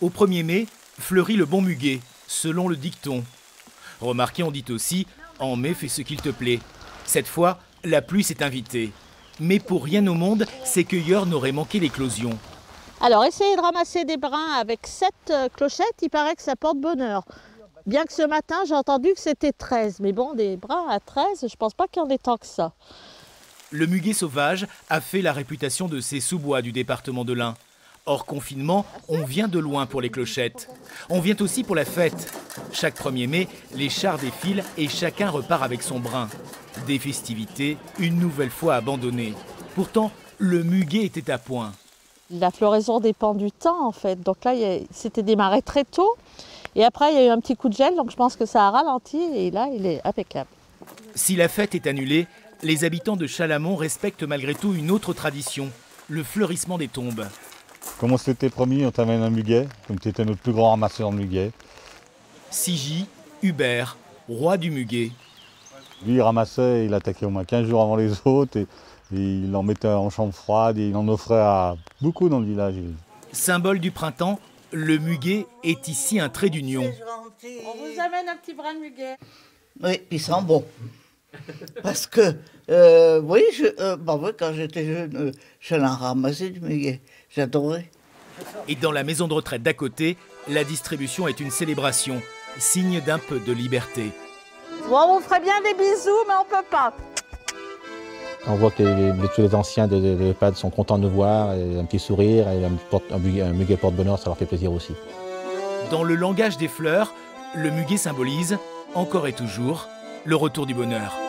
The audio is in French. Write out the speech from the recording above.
Au 1er mai, fleurit le bon muguet, selon le dicton. Remarquez, on dit aussi « En mai, fais ce qu'il te plaît ». Cette fois, la pluie s'est invitée. Mais pour rien au monde, ces cueilleurs n'auraient manqué l'éclosion. Alors, essayez de ramasser des brins avec 7 clochettes, il paraît que ça porte bonheur. Bien que ce matin, j'ai entendu que c'était 13. Mais bon, des brins à 13, je pense pas qu'il y en ait tant que ça. Le muguet sauvage a fait la réputation de ces sous-bois du département de l'Ain. Hors confinement, on vient de loin pour les clochettes. On vient aussi pour la fête. Chaque 1er mai, les chars défilent et chacun repart avec son brin. Des festivités, une nouvelle fois abandonnées. Pourtant, le muguet était à point. La floraison dépend du temps en fait. Donc là, c'était démarré très tôt. Et après, il y a eu un petit coup de gel, donc je pense que ça a ralenti. Et là, il est impeccable. Si la fête est annulée, les habitants de Chalamont respectent malgré tout une autre tradition, le fleurissement des tombes. Comme on s'était promis, on t'amène un muguet, comme tu étais notre plus grand ramasseur de muguet. Sigi, Hubert, roi du muguet. Lui, il ramassait, il attaquait au moins 15 jours avant les autres, et il en mettait en chambre froide, et il en offrait à beaucoup dans le village. Symbole du printemps, le muguet est ici un trait d'union. On vous amène un petit brin de muguet. Oui, il sent bon. Parce que, oui, quand j'étais jeune, j'allais en ramasser du muguet. J'adorais. Et dans la maison de retraite d'à côté, la distribution est une célébration, signe d'un peu de liberté. Bon, on vous ferait bien des bisous, mais on peut pas. On voit que tous les anciens de l'EHPAD sont contents de nous voir, et un petit sourire, et un muguet porte-bonheur, ça leur fait plaisir aussi. Dans le langage des fleurs, le muguet symbolise, encore et toujours, le retour du bonheur.